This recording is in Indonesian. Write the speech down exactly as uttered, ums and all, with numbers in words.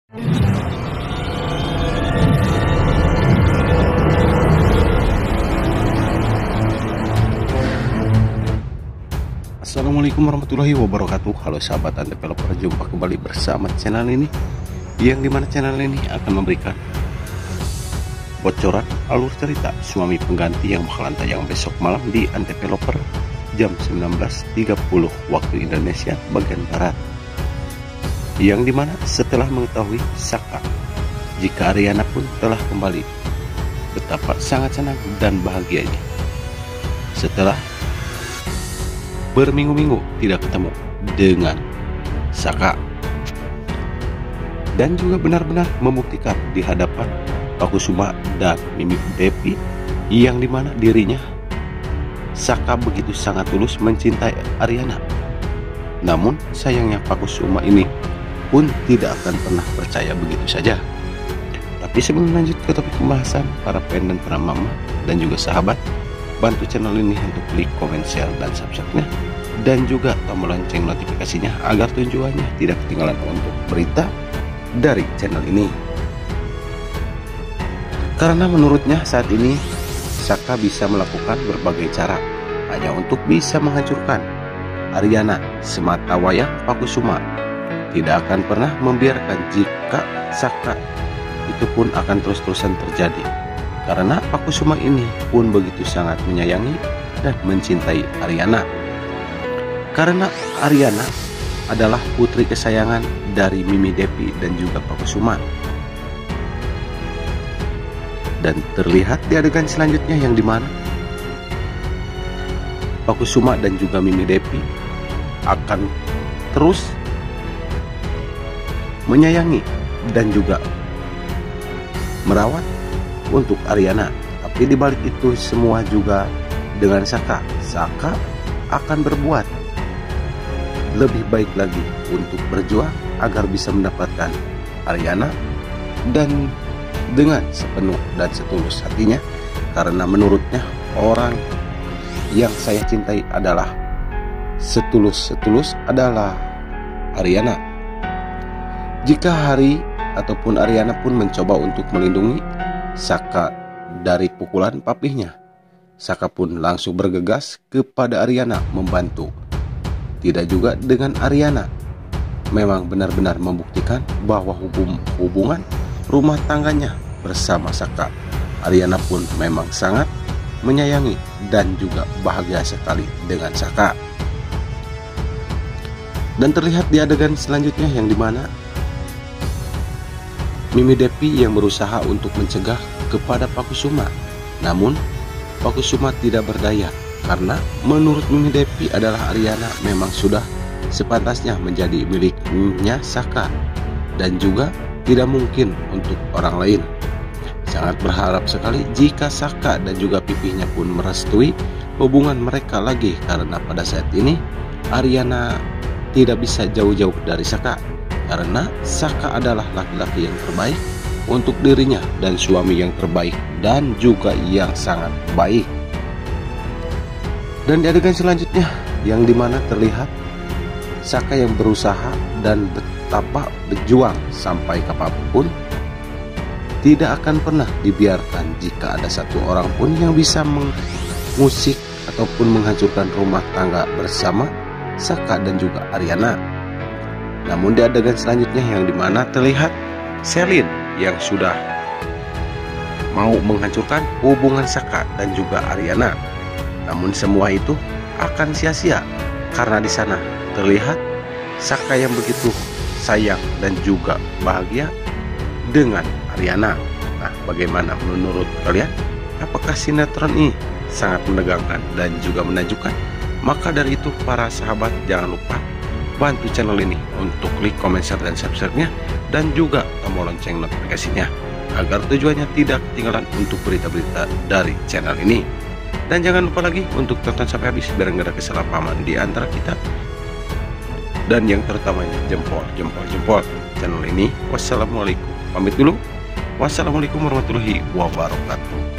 Assalamualaikum warahmatullahi wabarakatuh. Halo sahabat developer, jumpa kembali bersama channel ini, yang dimana channel ini akan memberikan bocoran alur cerita suami pengganti yang bakalan tayang besok malam di Developer jam sembilan belas tiga puluh waktu Indonesia bagian Barat, yang dimana setelah mengetahui Saka jika Ariana pun telah kembali, betapa sangat senang dan bahagianya setelah berminggu-minggu tidak ketemu dengan Saka, dan juga benar-benar membuktikan di hadapan Pak Kusuma dan Mimi Devi, yang dimana dirinya Saka begitu sangat tulus mencintai Ariana. Namun sayangnya Pak Kusuma ini pun tidak akan pernah percaya begitu saja. Tapi sebelum lanjut ke topik pembahasan, para fan dan para mama dan juga sahabat, bantu channel ini untuk klik komen, share, dan subscribe-nya, dan juga tombol lonceng notifikasinya agar tujuannya tidak ketinggalan untuk berita dari channel ini. Karena menurutnya saat ini Saka bisa melakukan berbagai cara hanya untuk bisa menghancurkan Ariana semata wayang Pak Kusuma. Tidak akan pernah membiarkan jika Saka itu pun akan terus-terusan terjadi, karena Pak Kusuma ini pun begitu sangat menyayangi dan mencintai Ariana. Karena Ariana adalah putri kesayangan dari Mimi Devi dan juga Pak Kusuma. Dan terlihat di adegan selanjutnya, yang dimana Pak Kusuma dan juga Mimi Devi akan terus menyayangi dan juga merawat untuk Ariana. Tapi dibalik itu semua juga dengan Saka, Saka akan berbuat lebih baik lagi untuk berjuang agar bisa mendapatkan Ariana, dan dengan sepenuh dan setulus hatinya, karena menurutnya orang yang saya cintai adalah setulus-setulus adalah Ariana. Jika Hari ataupun Ariana pun mencoba untuk melindungi Saka dari pukulan papihnya, Saka pun langsung bergegas kepada Ariana membantu. Tidak juga dengan Ariana, memang benar-benar membuktikan bahwa hubung, hubungan rumah tangganya bersama Saka, Ariana pun memang sangat menyayangi dan juga bahagia sekali dengan Saka. Dan terlihat di adegan selanjutnya, yang dimana Mimi Devi yang berusaha untuk mencegah kepada Pak Kusuma, namun Pak Kusuma tidak berdaya, karena menurut Mimi Devi adalah Ariana memang sudah sepantasnya menjadi miliknya Saka, dan juga tidak mungkin untuk orang lain. Sangat berharap sekali jika Saka dan juga pipihnya pun merestui hubungan mereka lagi, karena pada saat ini Ariana tidak bisa jauh-jauh dari Saka, karena Saka adalah laki-laki yang terbaik untuk dirinya dan suami yang terbaik dan juga yang sangat baik. Dan di adegan selanjutnya, yang dimana terlihat Saka yang berusaha dan betapa berjuang sampai kapanpun, tidak akan pernah dibiarkan jika ada satu orang pun yang bisa mengusik ataupun menghancurkan rumah tangga bersama Saka dan juga Ariana. Namun di adegan selanjutnya, yang dimana terlihat Selin yang sudah mau menghancurkan hubungan Saka dan juga Ariana. Namun semua itu akan sia-sia, karena di sana terlihat Saka yang begitu sayang dan juga bahagia dengan Ariana. Nah, bagaimana menurut kalian? Apakah sinetron ini sangat menegangkan dan juga menakjubkan? Maka dari itu para sahabat, jangan lupa bantu channel ini untuk klik komen, share, dan subscribe-nya, dan juga tombol lonceng notifikasinya agar tujuannya tidak ketinggalan untuk berita-berita dari channel ini. Dan jangan lupa lagi untuk tonton sampai habis biar nggak ada kesalahpahaman di antara kita. Dan yang terutamanya jempol, jempol, jempol channel ini. Wassalamualaikum. Pamit dulu. Wassalamualaikum warahmatullahi wabarakatuh.